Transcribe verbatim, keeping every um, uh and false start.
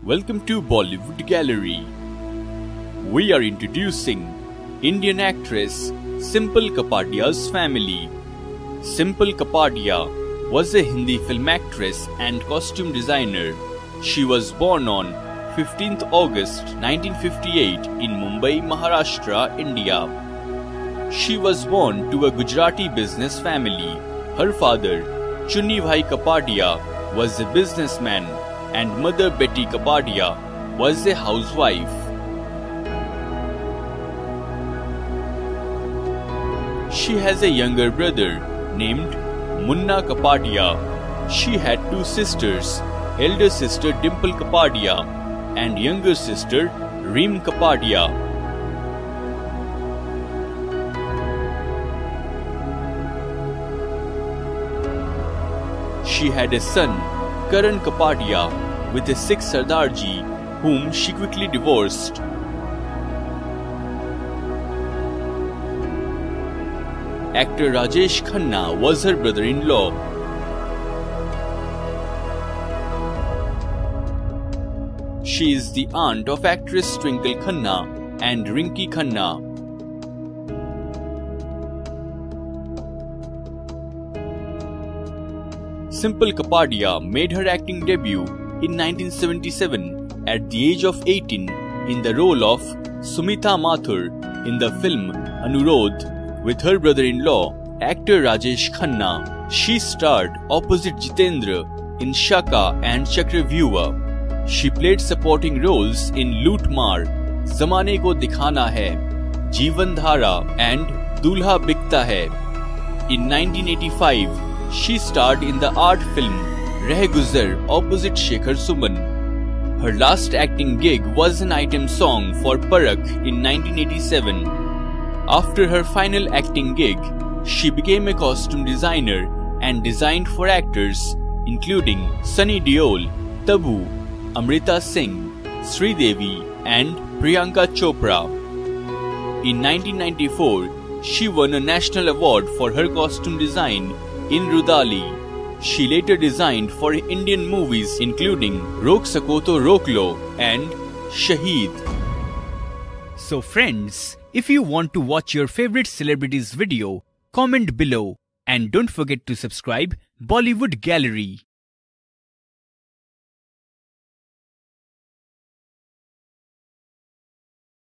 Welcome to Bollywood Gallery. We are introducing Indian actress Simple Kapadia's family. Simple Kapadia was a Hindi film actress and costume designer. She was born on fifteenth August nineteen fifty-eight in Mumbai, Maharashtra, India. She was born to a Gujarati business family. Her father, Chunni Bhai Kapadia, was a businessman and mother Betty Kapadia was a housewife. She has a younger brother named Munna Kapadia. She had two sisters, elder sister Dimple Kapadia and younger sister Reem Kapadia. She had a son, Karan Kapadia, with a sixth Sardarji, whom she quickly divorced. Actor Rajesh Khanna was her brother-in-law. She is the aunt of actress Twinkle Khanna and Rinki Khanna. Simple Kapadia made her acting debut in nineteen seventy-seven at the age of eighteen in the role of Sumita Mathur in the film Anurodh with her brother-in-law, actor Rajesh Khanna. She starred opposite Jitendra in Shaka and Chakravyuha. She played supporting roles in Loot Maar, Zamane Ko Dikhana Hai, Jeevan Dhara and Dulha Bikta Hai. In nineteen eighty-five, she starred in the art film Reh Guzar opposite Shekhar Suman. Her last acting gig was an item song for Parakh in nineteen eighty-seven. After her final acting gig, she became a costume designer and designed for actors including Sunny Deol, Tabu, Amrita Singh, Sridevi and Priyanka Chopra. In nineteen ninety-four, she won a national award for her costume design in Rudali. She later designed for Indian movies including Rok Sako To Rok Lo and Shaheed. So friends, if you want to watch your favorite celebrities video, comment below and don't forget to subscribe Bollywood Gallery.